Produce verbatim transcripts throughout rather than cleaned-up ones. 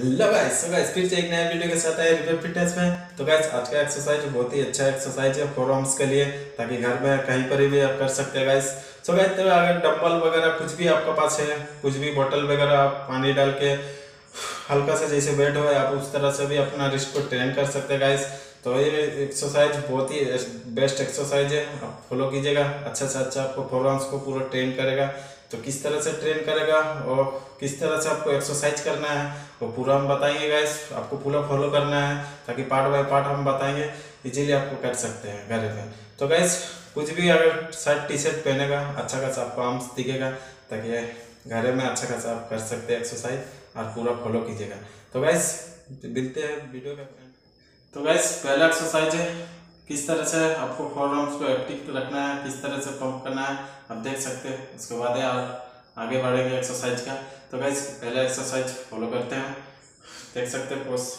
Hello guys, so guys फिर से एक नया वीडियो के साथ आए रिवर फिटनेस में। तो गाइस आज का एक्सरसाइज बहुत ही अच्छा एक्सरसाइज है फोर आर्म्स के लिए, ताकि घर में कहीं पर भी आप कर सकते हैं गाइस। सो गाइस तो अगर डंबल वगैरह कुछ भी आपके पास है, कुछ भी बोतल वगैरह आप पानी डाल के हल्का सा जैसे वेट हो, आप उस तरह से भी अपना रिस्ट को ट्रेन कर सकते हैं गाइस। तो ये एक्सरसाइज बहुत ही बेस्ट एक्सरसाइज है, आप फॉलो कीजिएगा। अच्छा से अच्छा आपको फोर आर्म्स को पूरा ट्रेन करेगा। तो किस तरह से ट्रेन करेगा और किस तरह से आपको एक्सरसाइज करना है वो पूरा हम बताएंगे गाइस। आपको पूरा फॉलो करना है, ताकि पार्ट बाय पार्ट हम बताएंगे, इजीली आपको कर सकते हैं घर में। तो गाइस कुछ भी अगर शर्ट टी शर्ट पहनेगा अच्छा खासा आपको आर्म्स दिखेगा, ताकि घर में अच्छा खासा आप कर सकते हैं एक्सरसाइज और पूरा फॉलो कीजिएगा। तो गाइस मिलते हैं वीडियो का। तो गाइस पहला एक्सरसाइज है किस तरह से आपको फोर आर्म्स को एक्टिव रखना है, किस तरह से पंप करना है, आप देख सकते हैं। उसके बाद आप आगे बढ़ेंगे एक्सरसाइज का। तो गाइस पहला एक्सरसाइज फॉलो करते हैं, देख सकते हैं। पोज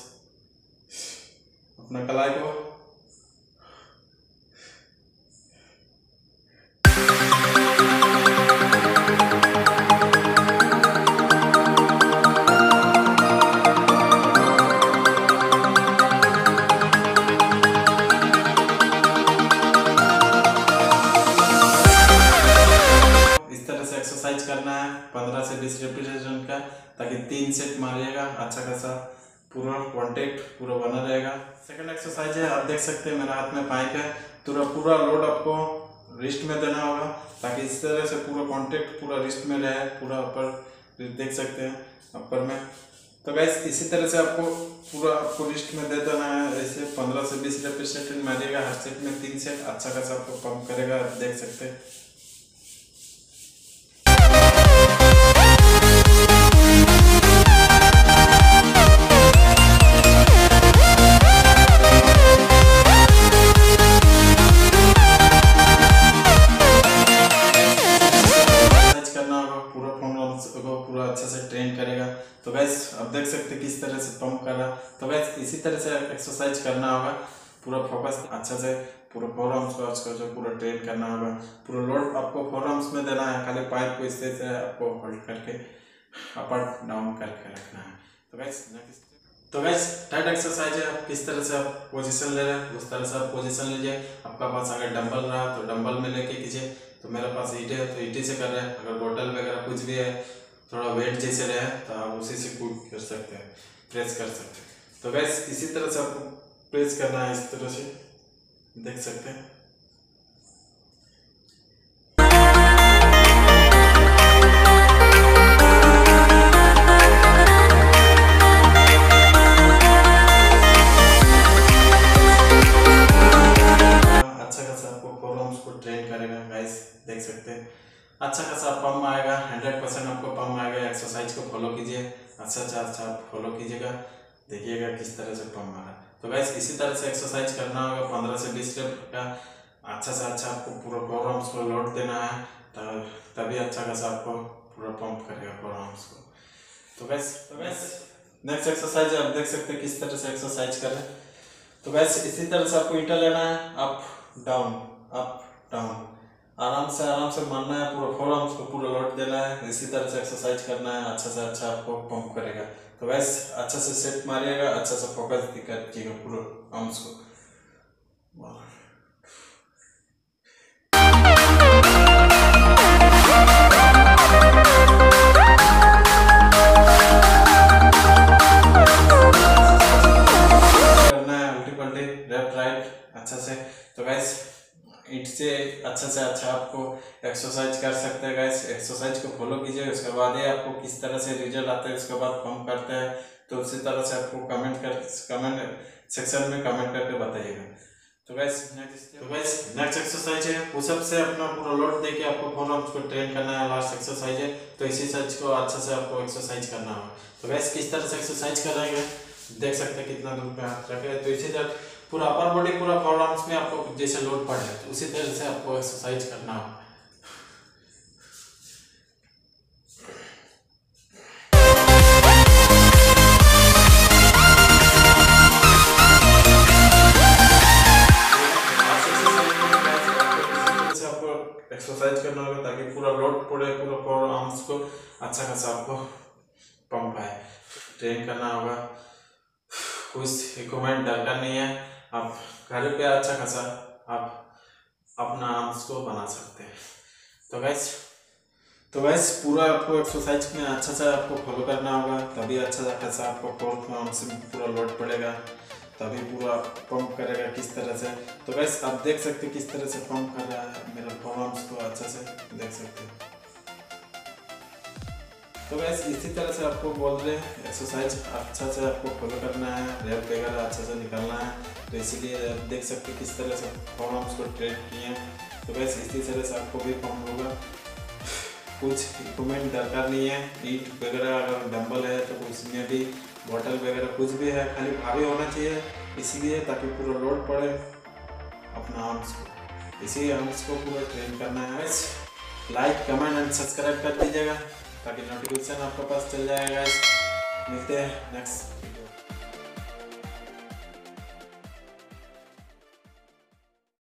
अपना कलाई को एक्सरसाइज करना है पंद्रह से बीस रेपिटेशन का, ताकि तीन सेट मारिएगा अच्छा खासा पूरा कॉन्टेक्ट पूरा बना रहेगा। सेकंड एक्सरसाइज है, आप देख सकते हैं मेरे हाथ में पाइप है, पूरा पूरा लोड आपको रिस्ट में देना होगा, ताकि इस तरह से पूरा कॉन्टेक्ट पूरा रिस्ट में रहे, पूरा ऊपर देख सकते हैं ऊपर में। तो गाइस इसी तरह से आपको पूरा आपको रिस्ट में दे देना है। ऐसे पंद्रह से बीस रेपिटेशन मारिएगा, हर सेट में तीन सेट अच्छा खासा आपको पंप करेगा, आप देख सकते हैं। पूरा अच्छा से ट्रेन करेगा। तो गैस अब देख सकते हैं किस तरह से पंप कर रहा। तो गैस इसी तरह से एक्सरसाइज करना होगा, पूरा फोकस अच्छा से पूरा फोर आर्म्स को उसको जो पूरा ट्रेन करना होगा। पूरा लोड आपको फोर आर्म्स में देना है, खाली पाइप को इस तरह से आपको होल्ड करके अप एंड डाउन करके रखना है। तो गैस तो गैस थर्ड एक्सरसाइज है, आप किस तरह से आप पोजीशन ले रहे हैं उस तरह से आप पोजीशन लीजिए। आपका पास अगर डंबल रहा तो डंबल में लेके कीजिए। तो मेरे पास ईटे है तो ईटे से कर रहे हैं। अगर बोतल वगैरह कुछ भी है थोड़ा वेट जैसे रहे तो आप उसी से कूद कर सकते हैं, प्रेस कर सकते हैं। तो गैस इसी तरह से आपको प्रेस करना है, इस तरह से देख सकते हैं। अच्छा खासा आपको फोर आर्म्स को ट्रेन करेगा गाइस, देख सकते हैं। अच्छा खासा पंप आएगा, हंड्रेड परसेंट आपको पंप आएगा। एक्सरसाइज को फॉलो कीजिए, अच्छा अच्छा अच्छा फॉलो कीजिएगा, देखिएगा किस तरह से पंप आ रहा है। तो गाइस इसी तरह से एक्सरसाइज करना होगा पंद्रह से बीस रेप का। अच्छा से अच्छा आपको पूरा फोर आर्म्स को लोड देना है, तभी अच्छा खासा आपको पूरा पंप करेगा फोर आर्म्स को। तो गाइस तो गाइस नेक्स्ट एक्सरसाइज आप देख सकते हैं किस तरह से एक्सरसाइज करें। तो गाइस इसी तरह से आपको ईटा लेना है, अप डाउन अप डाउन, आराम से आराम से मारना है, पूरा फोर आर्म्स को पूरा लोड देना है। इसी तरह से एक्सरसाइज करना है, अच्छा से अच्छा आपको पंप करेगा। तो वैसे अच्छा से सेट मारिएगा, अच्छा से फोकस कीजिएगा पूरा आर्म्स को। करना है उल्टी पल्टी लेफ्ट राइट अच्छा से। तो गैस इट से अच्छा से अच्छा आपको एक्सरसाइज कर सकते हैं गाइस। एक्सरसाइज को फॉलो कीजिए, उसके बाद ही आपको किस तरह से रिजल्ट आते हैं, उसके बाद पंप करते हैं। तो उसी तरह से आपको कमेंट कर कमेंट सेक्शन में कमेंट करके बताइएगा। तो गाइस नेक्स्ट तो गाइस नेक्स्ट एक्सरसाइज है पुशअप से अपना पूरा लोड देके आपको फोर आर्म्स को ट्रेन करना है। लास्ट एक्सरसाइज है, तो इसी एक्सरसाइज को अच्छा से आपको एक्सरसाइज करना होगा। तो गाइस किस तरह से एक्सरसाइज करेंगे देख सकते हैं, कितना दूर पे हाथ रखे। तो इसी तरह पूरा अपर बॉडी पूरा फोर आर्म्स में आपको जैसे लोड पड़े तो उसी तरह से आपको एक्सरसाइज करना होगा। एक्सरसाइज करना होगा, ताकि पूरा लोड पड़े पूरा फोर आर्म्स को अच्छा खासा आपको पंप आए। ट्रेन करना होगा। कुछ इक्विपमेंट दरकार नहीं है, आप घर पे अच्छा खासा आप अपना आर्म्स को बना सकते हैं। तो गैस तो गैस पूरा आपको एक्सरसाइज में अच्छा से आपको फॉलो करना होगा, तभी अच्छा खासा आपको कोर आर्म्स में पूरा लोड पड़ेगा, तभी पूरा पंप करेगा किस तरह से। तो गैस आप देख सकते हैं किस तरह से पंप कर रहा है मेरा कोर आर्म्स को, अच्छा से देख सकते हैं। तो गैस इसी तरह से आपको बोल रहे हैं एक्सरसाइज अच्छा से आपको फॉलो करना है, रैप वगैरह अच्छा से निकालना है। तो इसीलिए आप देख सकते हैं किस तरह से कोर आर्म्स को ट्रेन किए हैं। तो गैस इसी तरह से आपको भी पंप होगा। कुछ इक्विपमेंट दरकार नहीं है, ईट वगैरह अगर डंबल है तो उसमें भी बॉटल वगैरह कुछ भी है, खाली भारी होना चाहिए इसीलिए ताकि पूरा लोड पड़े अपना आर्म्स को। इसी आर्म्स को पूरा ट्रेन करना है। लाइक कमेंट एंड सब्सक्राइब कर दीजिएगा ताकि नोटिफिकेशन आपके पास चल जाएगा। मिलते हैं नेक्स्ट वीडियो।